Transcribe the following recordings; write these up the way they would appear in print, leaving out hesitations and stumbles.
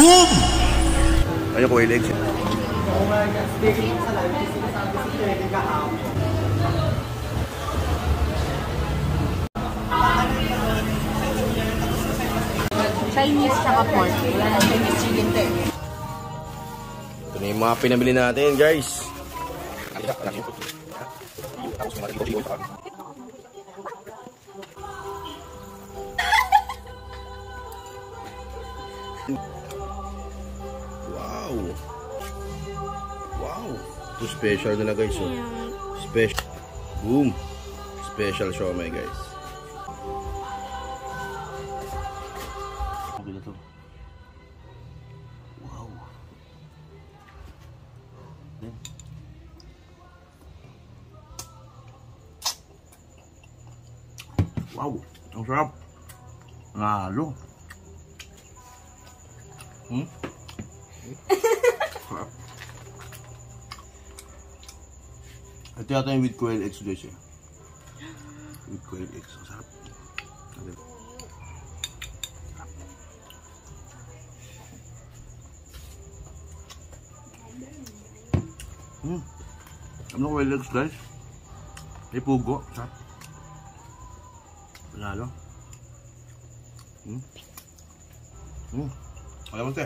Boom! Ayun ko, ilig siya. Chinese tsaka pork. Wala na Chinese chicken to eh. Ito na yung mga pinabili natin, guys. Wow! Wow! Ito special na guys. Oh. Special. Boom! Special siomai, guys. Wow! Wow! Ang sarap! Lalo! Sarap. Ito yata yung with quail eggs guys eh. With quail eggs. Ang sarap. Ano quail eggs guys? May pugo. Sarap. Panalo. Alam mo te.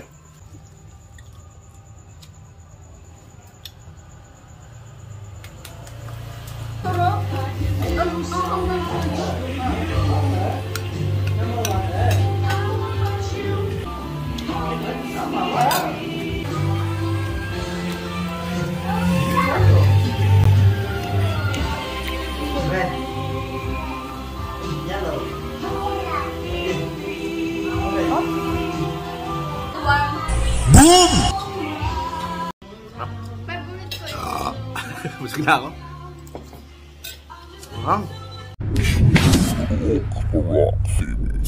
Boom! Busog na ako. Wow.